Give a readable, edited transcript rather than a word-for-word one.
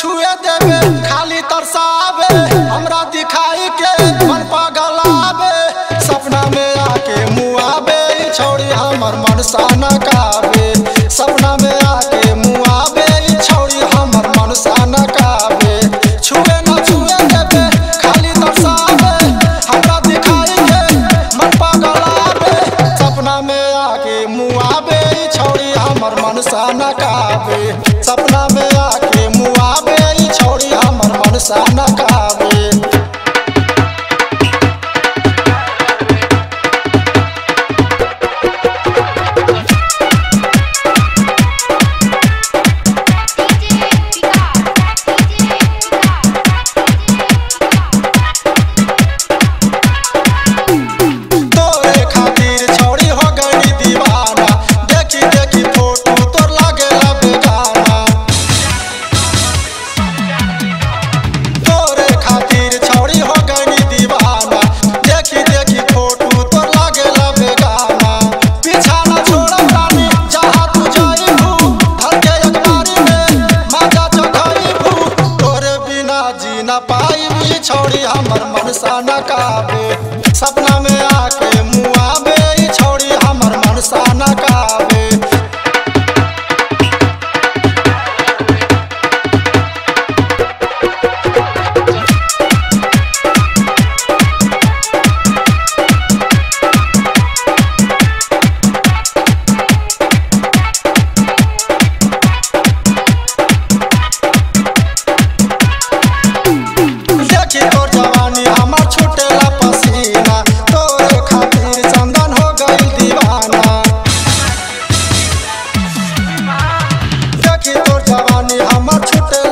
छुए देवे खाली तरसावे हमरा दिखाई के मन पगलावे सपना में आके मुआवे छोड़ी हमर मन साना कावे सपना में आके मुआवे छोड़ी हमर मन साना कावे छुए न छुए देवे खाली तरसावे हमरा दिखाई के मन पगलावे सपना में आके मुआवे छोड़ी हमर मन साना कावे सपना में आके मुआवे छोड़ी हमर मन साना कावे छोड़ी हमर मन साना कावे सपना में आके मुआवे छोड़ी हमर मन साना कावे जवानी हमर छुटे